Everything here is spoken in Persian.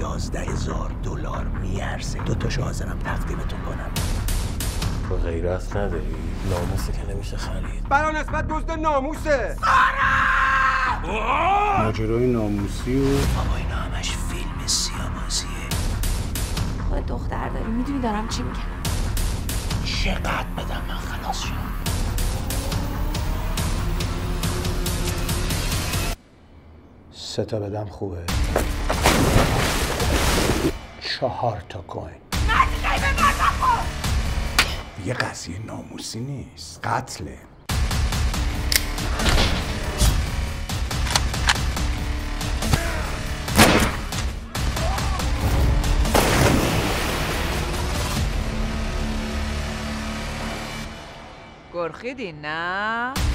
$11,000 میارزه. 2 تاشو حاضرم تقدیمتون کنم. تو غیرت نداری؟ ناموسی که نمیشه خرید. برا نسبت دزد ناموسه. ماجرای ناموسی و بابا اینا همش فیلم سیاه‌بازیه. خود دختر داری، میدونی دارم چی میگم. چقدر بدم من خلاص شم؟ 3 تا بدم خوبه. 4 تا کوین. یه قضیه ناموسی نیست، قتله. گرخیدی نه؟